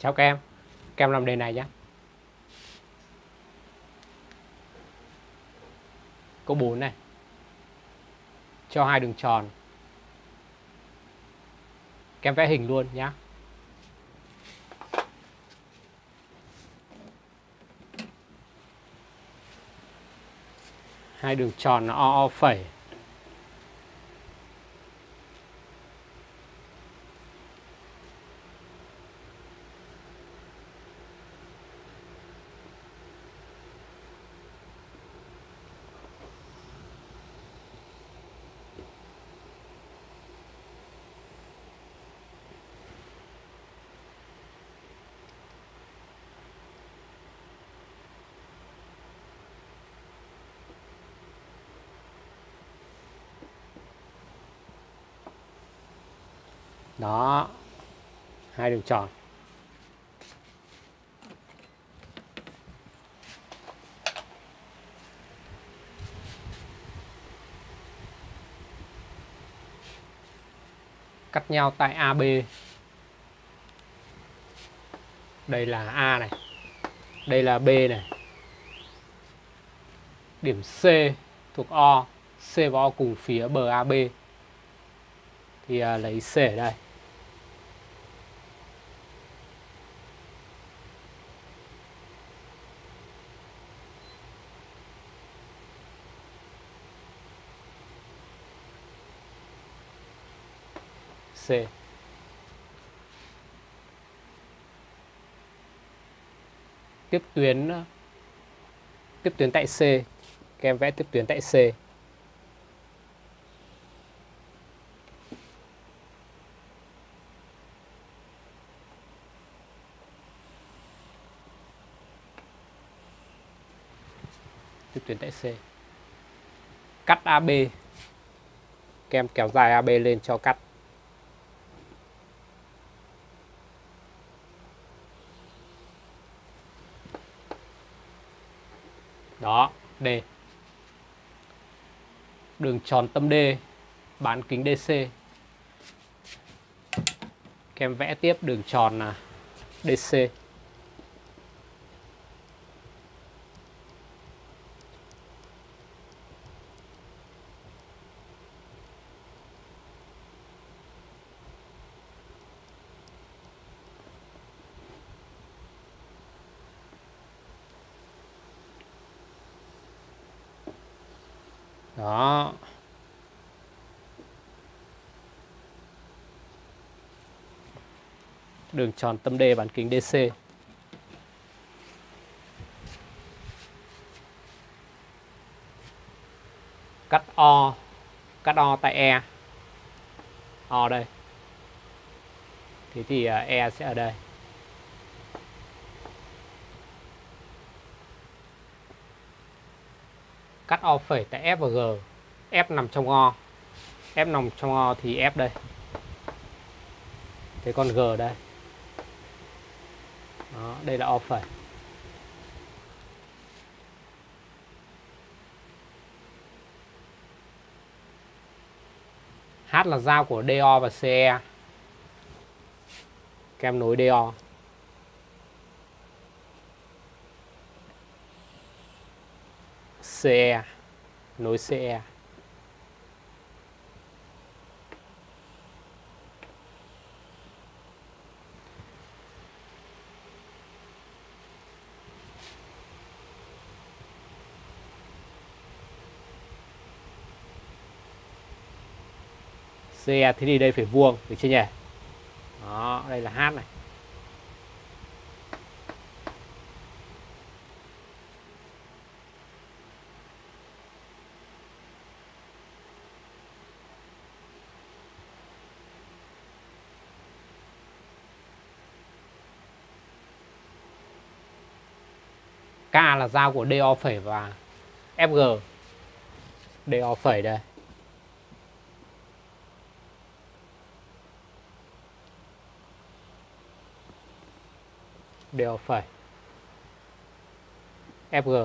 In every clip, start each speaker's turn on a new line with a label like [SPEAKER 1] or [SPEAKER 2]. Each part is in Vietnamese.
[SPEAKER 1] Chào các em làm đề này nhé. Câu 4 này. Cho hai đường tròn. Các em vẽ hình luôn nhé. Hai đường tròn nó o phẩy. Đó, hai đường tròn. Cắt nhau tại AB. Đây là A này. Đây là B này. Điểm C thuộc O. C và O cùng phía bờ AB. Thì lấy C ở đây. C. Tiếp tuyến tại C. Các em vẽ tiếp tuyến tại C. Tiếp tuyến tại C. Cắt AB. Các em kéo dài AB lên cho cắt. Đó, D. Đường tròn tâm D, bán kính DC. Các em vẽ tiếp đường tròn là DC. Đó. Đường tròn tâm D bán kính DC. Cắt O. Cắt O tại E. O đây. Thế thì E sẽ ở đây. Cắt O phẩy tại F và G. F nằm trong O. F nằm trong O thì F đây. Thế còn G đây. Đó, đây là O phẩy. H là giao của DO và CE. Các em nối DO. CE. Nối CE. CE thì đi đây phải vuông, được chưa nhỉ? Đó, đây là H này. K là giao của DO phẩy và FG. DO phẩy đây. DO phẩy. FG.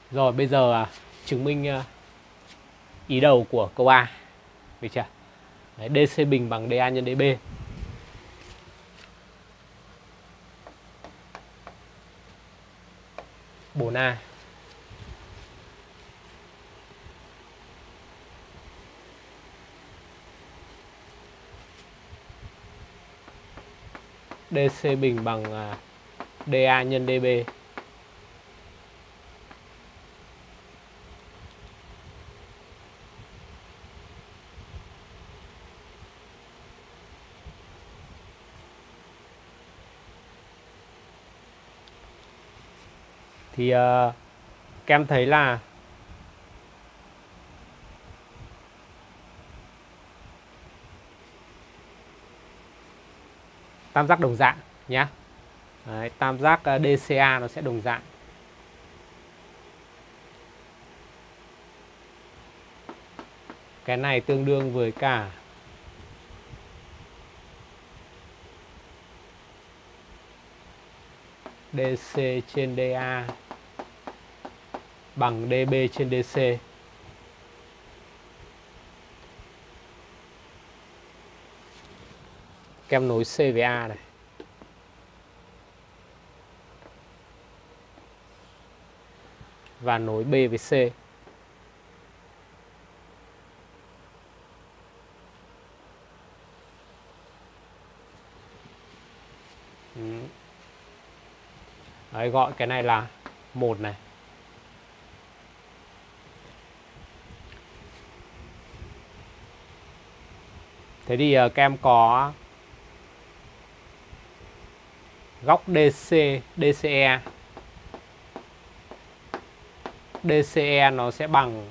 [SPEAKER 1] Rồi bây giờ chứng minh ý đầu của câu A. Được chưa? Đấy, DC bình bằng DA nhân DB. Bốn A. DC bình bằng DA nhân DB. Thì các em thấy là tam giác đồng dạng nhé. Đấy, tam giác DCA nó sẽ đồng dạng. Cái này tương đương với cả DC trên DA bằng DB trên DC. Các em nối C với A này. Và nối B với C. Đấy, gọi cái này là 1 này. Thế thì các em có góc DC, DCE. DCE nó sẽ bằng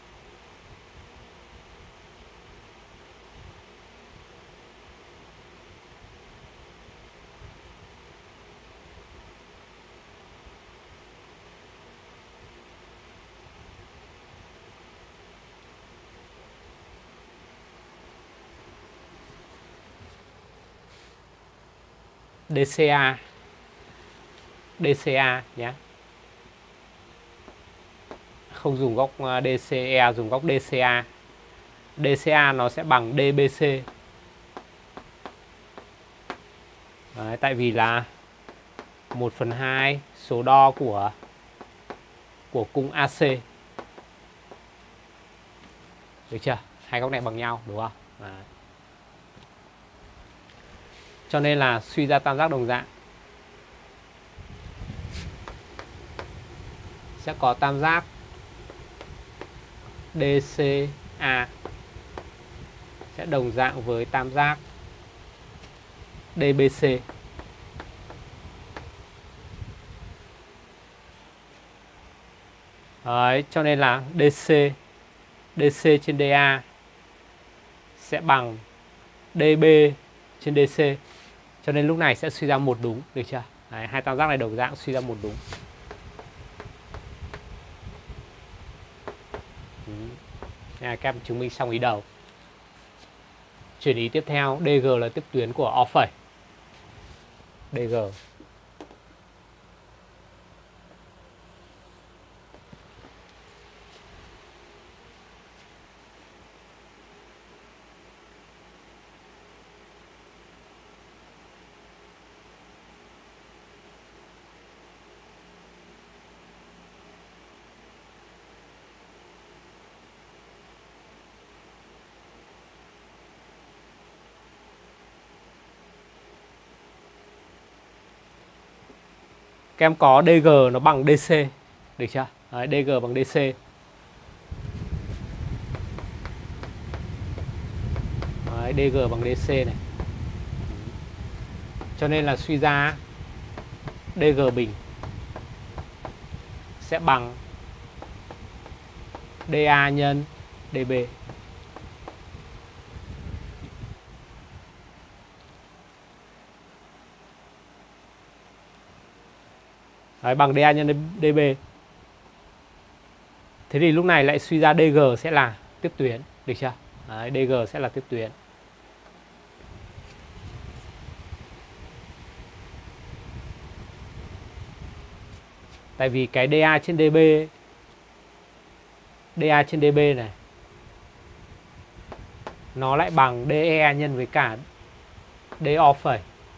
[SPEAKER 1] DCA. DCA nhé. Không dùng góc DCE, dùng góc DCA. DCA nó sẽ bằng DBC. Đấy, tại vì là 1/2 số đo của cung AC. Được chưa? Hai góc này bằng nhau đúng không? Đấy. Cho nên là suy ra tam giác đồng dạng sẽ có tam giác DCA sẽ đồng dạng với tam giác DBC. Đấy, cho nên là DC trên DA sẽ bằng DB trên DC. Cho nên lúc này sẽ suy ra một đúng, được chưa? Đấy, hai tam giác này đồng dạng suy ra một đúng. Các em chứng minh xong ý đầu. Chuyển ý tiếp theo, DG là tiếp tuyến của O phẩy. DG. Các em có DG nó bằng DC. Được chưa? Đấy, DG bằng DC. Đấy, DG bằng DC này. Cho nên là suy ra DG bình sẽ bằng DA nhân DB. Đấy, bằng DA nhân DB. Thế thì lúc này lại suy ra DG sẽ là tiếp tuyến. Được chưa? Đấy, DG sẽ là tiếp tuyến. Tại vì cái DA trên DB DA trên DB này nó lại bằng DE nhân với cả DO phẩy.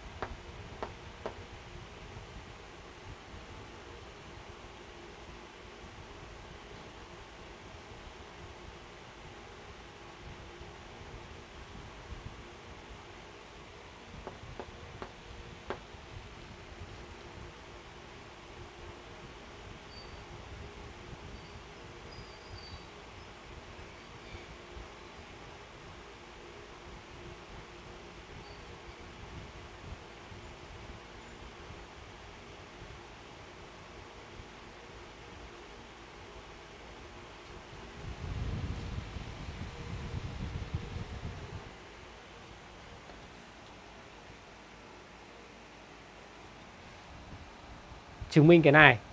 [SPEAKER 1] Chứng minh cái này.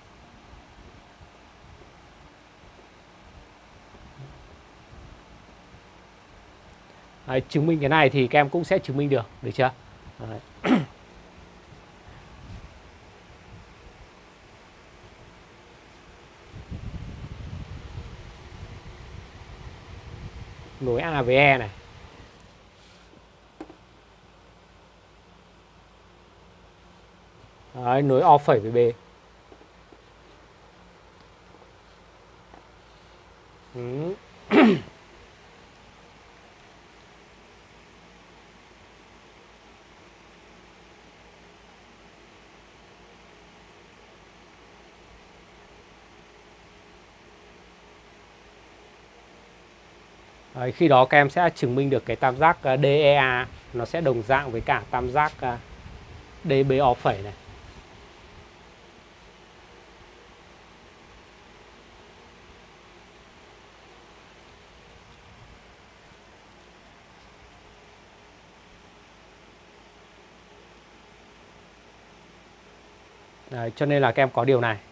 [SPEAKER 1] Đấy, chứng minh cái này thì các em cũng sẽ chứng minh được chưa? Đấy. Nối A với E này. Đấy, nối O phẩy với B. Đấy, khi đó các em sẽ chứng minh được cái tam giác DEA nó sẽ đồng dạng với cả tam giác DBO phẩy này. Đấy, cho nên là các em có điều này.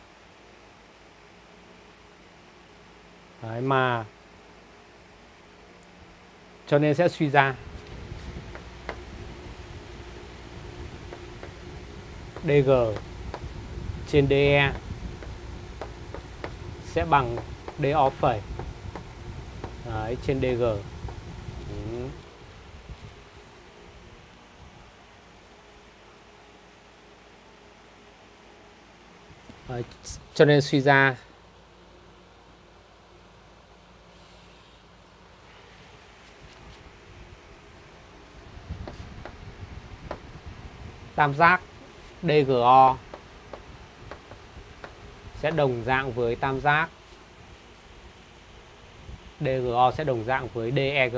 [SPEAKER 1] Đấy, mà cho nên sẽ suy ra DG trên DE sẽ bằng DO phẩy. Đấy, trên DG. Đấy, cho nên suy ra tam giác DGO sẽ đồng dạng với tam giác DGO sẽ đồng dạng với DEG.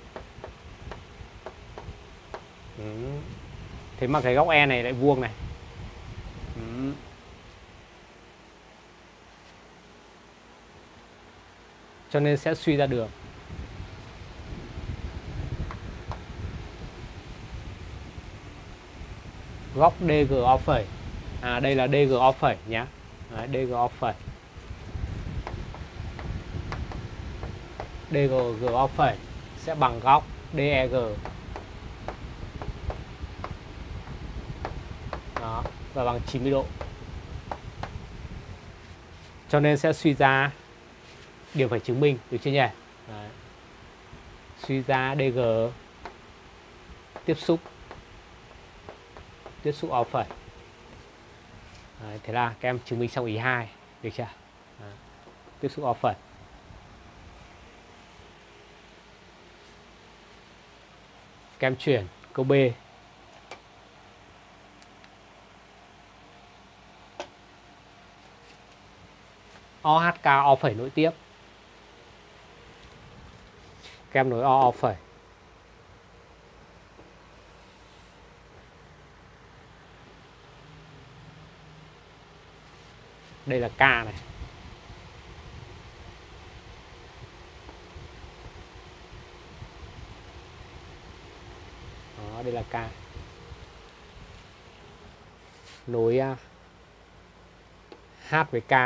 [SPEAKER 1] Thế mà cái góc E này lại vuông này. Cho nên sẽ suy ra được góc DGO phẩy. Đây là DGO phẩy nhé. DGO phẩy. DGO phẩy sẽ bằng góc DEG. Đó, và bằng 90 độ. Cho nên sẽ suy ra điều phải chứng minh, được chưa nhỉ? Đấy. Suy ra DG tiếp xúc O phẩy. Đấy, thế là các em chứng minh xong ý 2, được chưa? Đấy. Tiếp xúc O phẩy. Các em chuyển câu B. OHK O phẩy nối tiếp. Các em nối O phẩy. Đây là K này. Đó, đây là K. Nối H với K.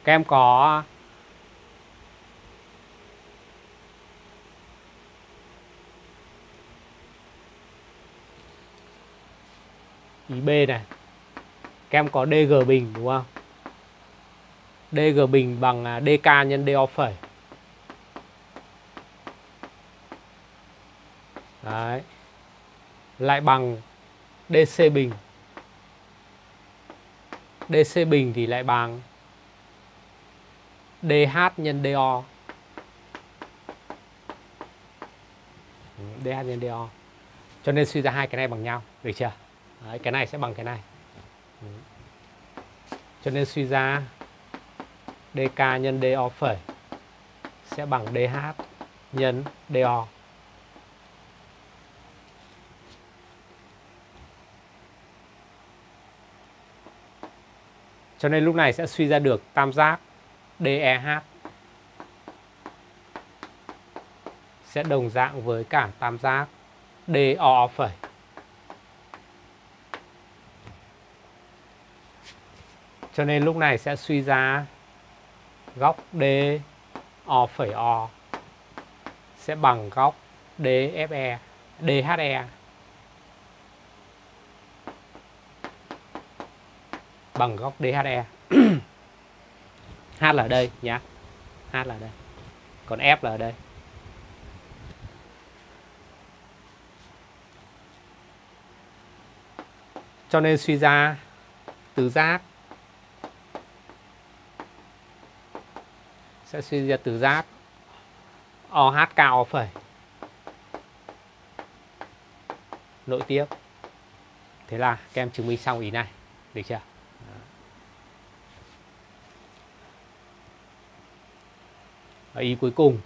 [SPEAKER 1] Các em có ý B này. Các em có DG bình đúng không? DG bình bằng DK nhân DO phẩy. Đấy. Lại bằng DC bình. DC bình thì lại bằng DH nhân DO. DH nhân DO. Cho nên suy ra hai cái này bằng nhau, được chưa? Đấy, cái này sẽ bằng cái này. Cho nên suy ra DK nhân DO phẩy sẽ bằng DH nhân DO. Cho nên lúc này sẽ suy ra được tam giác DEH sẽ đồng dạng với cả tam giác DO phẩy. Cho nên lúc này sẽ suy ra góc DO phẩy O sẽ bằng góc DFE, DHE bằng góc DHE. H là ở đây nhé. H là ở đây. Còn F là ở đây. Cho nên suy ra tứ giác sẽ suy ra tứ giác OHK O phẩy nội tiếp. Thế là các em chứng minh xong ý này, được chưa? Và ý cuối cùng,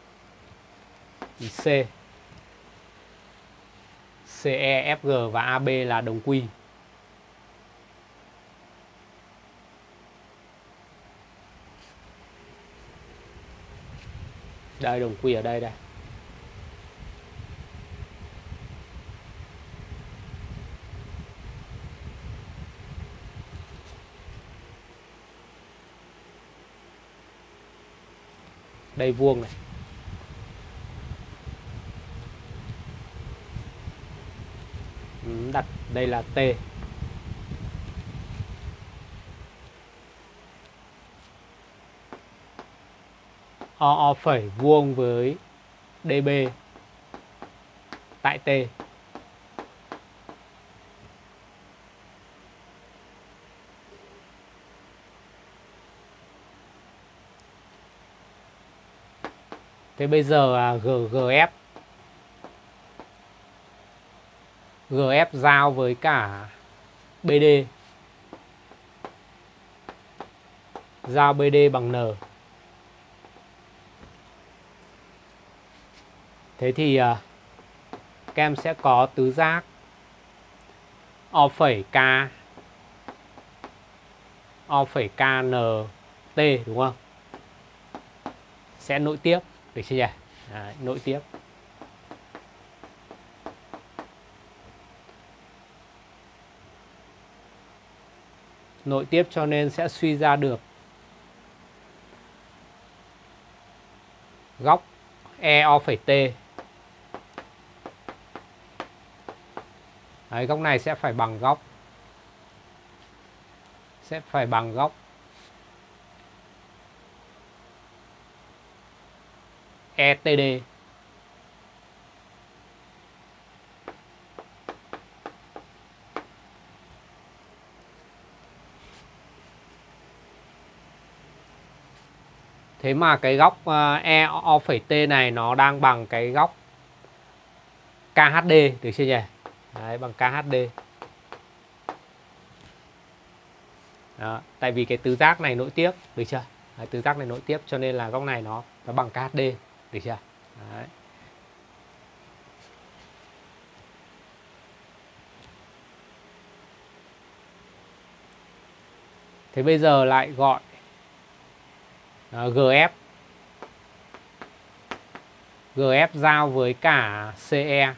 [SPEAKER 1] ý C. CE, FG và AB là đồng quy. Đây, đồng quy ở đây đây. Đây vuông này. Đặt đây là T. O phẩy vuông với DB tại T. Thế bây giờ GF giao với cả BD. Giao BD bằng N. Thế thì các em sẽ có tứ giác O phẩy K KNT đúng không? Sẽ nội tiếp, được chưa nhỉ? Đấy, nội tiếp. Nội tiếp cho nên sẽ suy ra được góc EO phẩy T. Đấy, góc này sẽ phải bằng góc ETD. Thế mà cái góc EO phẩy T này nó đang bằng cái góc KHD, được chưa nhỉ? Đấy, bằng KHD. Đó, tại vì cái tứ giác này nội tiếp, được chưa? Đấy, tứ giác này nội tiếp cho nên là góc này nó bằng KHD, được chưa? Đấy. Thế bây giờ lại gọi GF giao với cả CE.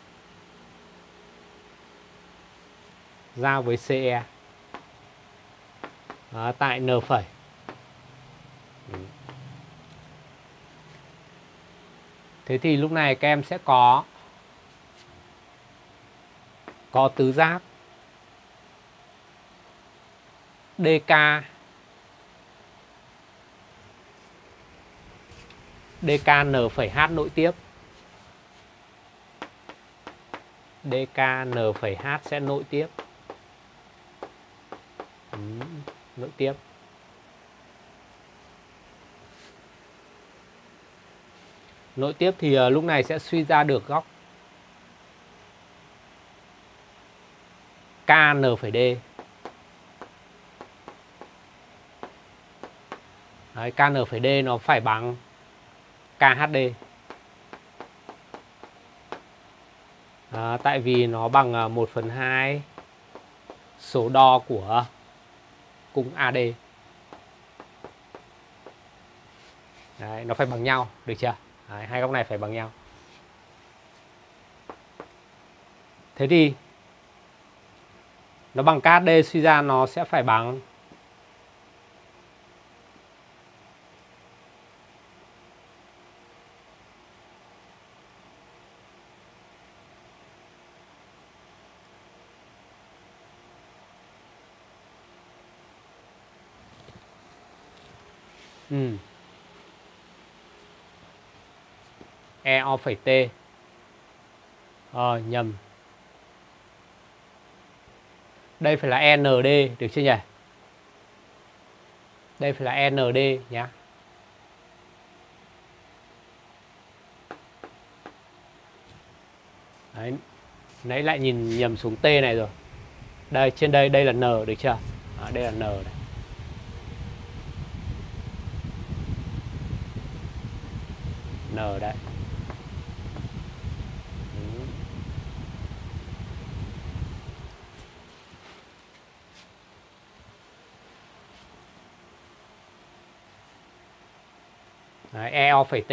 [SPEAKER 1] Giao với CE. tại n phẩy. Thế thì lúc này các em sẽ có tứ giác DK n phẩy h nội tiếp. DK n phẩy h sẽ nội tiếp. Nội tiếp. Nội tiếp thì lúc này sẽ suy ra được góc KN phẩy D. Đấy, KN phẩy D nó phải bằng KHD. Tại vì nó bằng 1/2 số đo của cung AD. Đấy, nó phải bằng nhau, được chưa? Đấy, hai góc này phải bằng nhau. Thế thì nó bằng KHD, suy ra nó sẽ phải bằng EO phẩy T. Nhầm. Đây phải là ND, được chưa nhỉ? Đây phải là ND nhá. Đấy. Nãy lại nhìn nhầm xuống T này rồi. Đây, trên đây, đây là N, được chưa? Đây là N này. N đấy. Đấy, EO phẩy T.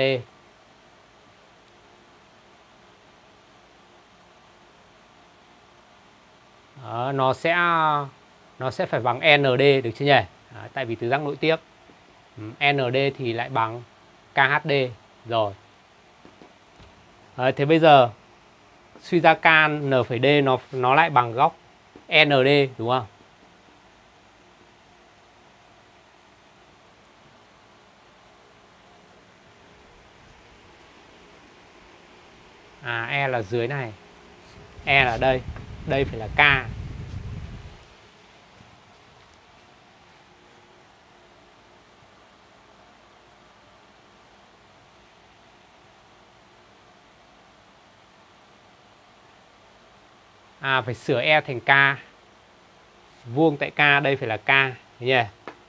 [SPEAKER 1] Đó, nó sẽ phải bằng ND, được chưa nhỉ? Đấy, tại vì tứ giác nội tiếp. ND thì lại bằng KHD rồi. Đấy, thế bây giờ suy ra KN phẩy D nó lại bằng góc ND, đúng không? E là dưới này, E là đây, đây phải là K. Phải sửa E thành K. Vuông tại K đây phải là K, thấy nhỉ?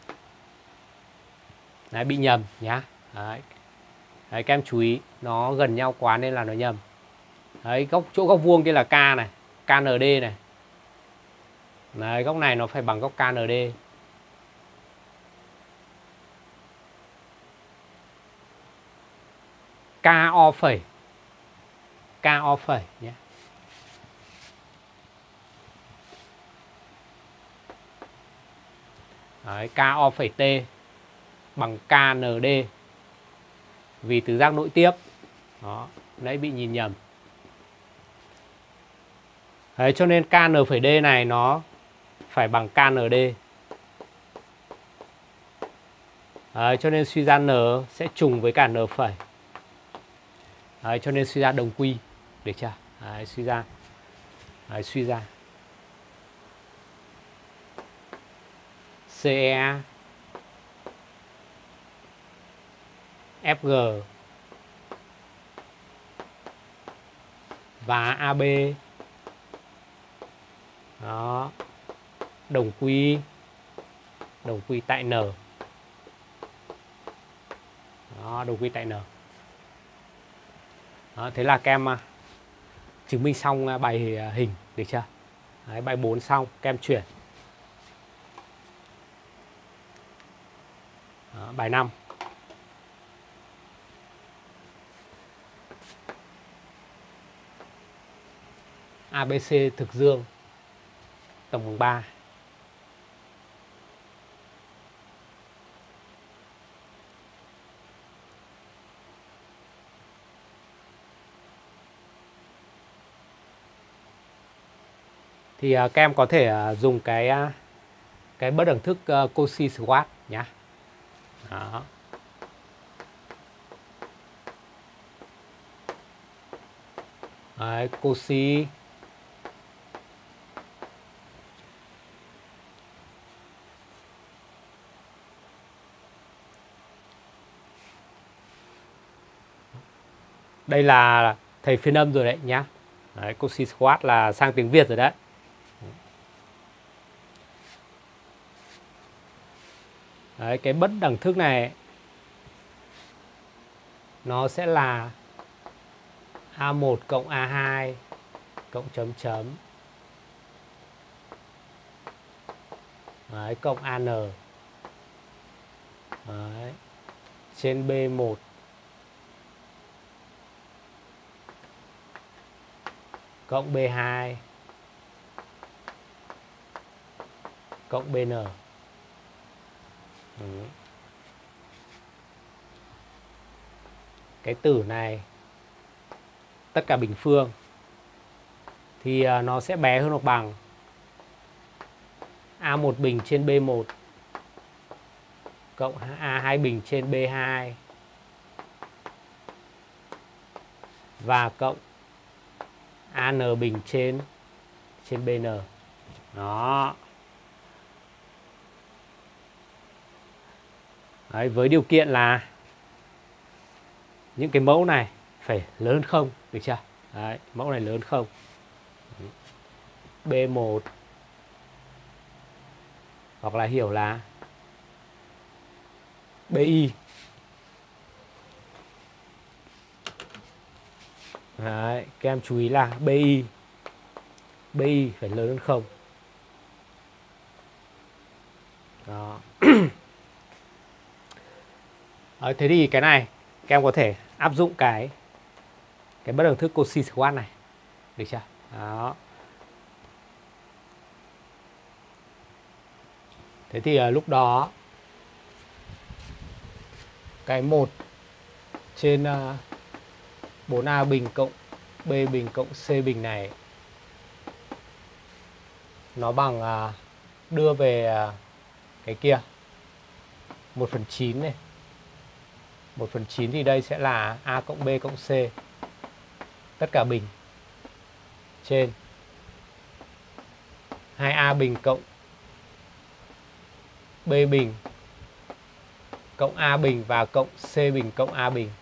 [SPEAKER 1] Đấy, bị nhầm nhá. Đấy. Đấy, các em chú ý, nó gần nhau quá nên là nó nhầm. Đấy, chỗ góc vuông kia là K này, KND này. Đấy, góc này nó phải bằng góc KND. KO phẩy. KO phẩy nhé. Đấy, KO phẩy T bằng KND. Vì tứ giác nội tiếp. Đó, nãy bị nhìn nhầm. Đấy, cho nên KN phẩy D này nó phải bằng KND. Đấy, cho nên suy ra N sẽ trùng với cả N phẩy. Đấy, cho nên suy ra đồng quy, được chưa? Đấy, suy ra. Đấy, suy ra CE FG và AB đó đồng quy tại N. Đó, đồng quy tại N. Đó, thế là các em chứng minh xong bài hình, được chưa? Đấy, bài 4 xong, các em chuyển. Đó, bài 5. ABC thực dương tổng bằng 3. thì các em có thể dùng cái bất đẳng thức Cauchy-Schwarz nhá. Đó. Đấy, Cauchy đây là thầy phiên âm rồi đấy nhá. Đấy, Cauchy-Schwarz là sang tiếng Việt rồi đấy. Đấy, cái bất đẳng thức này nó sẽ là A1 cộng A2 cộng chấm chấm đấy, cộng AN đấy, trên B1 cộng B2 cộng BN. Cái tử này tất cả bình phương thì nó sẽ bé hơn hoặc bằng A1 bình trên B1 cộng A2 bình trên B2 và cộng AN bình trên BN. Đó. Đấy, với điều kiện là những cái mẫu này phải lớn hơn không, được chưa? Đấy, mẫu này lớn hơn không. B1 hoặc là hiểu là BI. Đấy, các em chú ý là BI phải lớn hơn không. Đó. Đấy, thế thì cái này các em có thể áp dụng cái bất đẳng thức Cauchy-Schwarz này, được chưa? Đó. Thế thì lúc đó cái 1 trên 4A bình cộng B bình cộng C bình này nó bằng đưa về cái kia 1/9 này. 1/9 thì đây sẽ là A cộng B cộng C tất cả bình trên 2A bình cộng B bình cộng A bình và cộng C bình cộng A bình.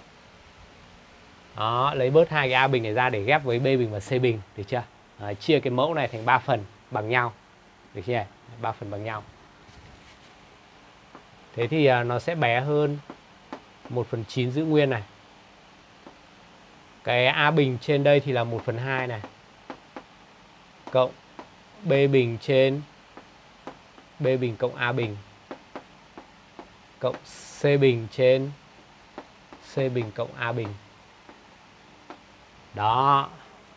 [SPEAKER 1] Đó, lấy bớt hai cái A bình này ra để ghép với B bình và C bình, được chưa? Đấy, chia cái mẫu này thành 3 phần bằng nhau, được chưa? 3 phần bằng nhau. Thế thì nó sẽ bé hơn 1/9 giữ nguyên này. Cái A bình trên đây thì là 1/2 này. Cộng B bình trên B bình cộng A bình cộng C bình trên C bình cộng A bình. Đó.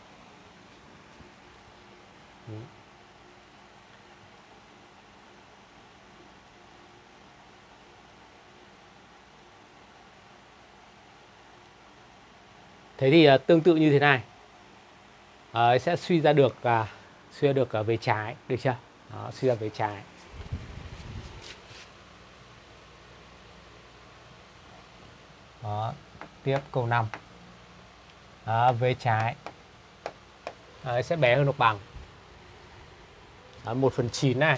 [SPEAKER 1] Thế thì tương tự như thế này sẽ suy ra được vế trái, được chưa? Đó, suy ra vế trái. Đó, tiếp câu 5. Vế trái sẽ bé hơn hoặc bằng 1/9 này.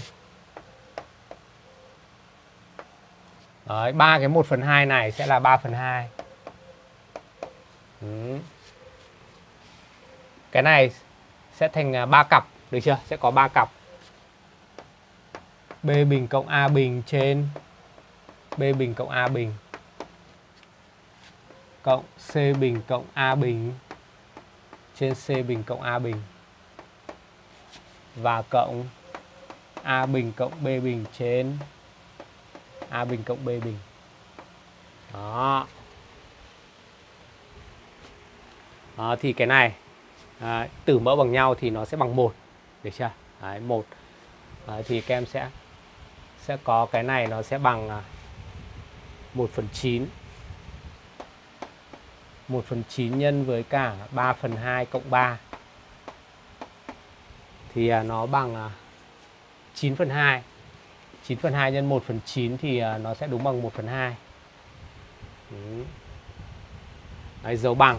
[SPEAKER 1] Đấy, 3 cái 1/2 này sẽ là 3/2. Cái này sẽ thành 3 cặp, được chưa? Sẽ có 3 cặp. B bình cộng A bình trên B bình cộng A bình cộng C bình cộng A bình trên C bình cộng A bình và cộng A bình cộng B bình trên A bình cộng B bình. Đó. Đó, thì cái này tử mẫu bằng nhau thì nó sẽ bằng 1, được chưa? Đấy, 1. Thì các em sẽ có cái này nó sẽ bằng 1/9. 1/9 nhân với cả 3/2 cộng 3 thì nó bằng 9/2. 9/2 nhân 1/9 thì nó sẽ đúng bằng 1/2. Đấy, dấu bằng.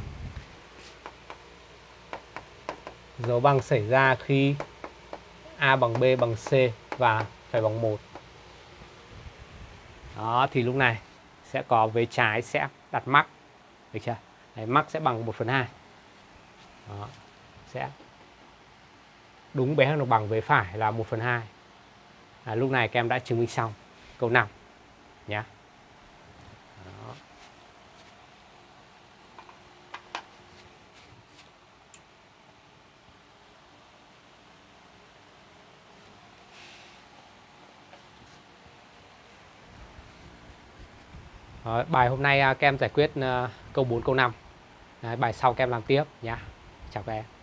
[SPEAKER 1] Dấu bằng xảy ra khi A bằng B bằng C và phải bằng 1. Đó, thì lúc này sẽ có vế trái sẽ đặt mắc. Được chưa? Đấy, mắc sẽ bằng 1/2. Đó, sẽ đúng bé hơn hoặc bằng vế phải là 1/2. Lúc này các em đã chứng minh xong câu 5 nhé. Bài hôm nay các em giải quyết câu 4, câu 5. Bài sau các em làm tiếp nhé. Chào các em.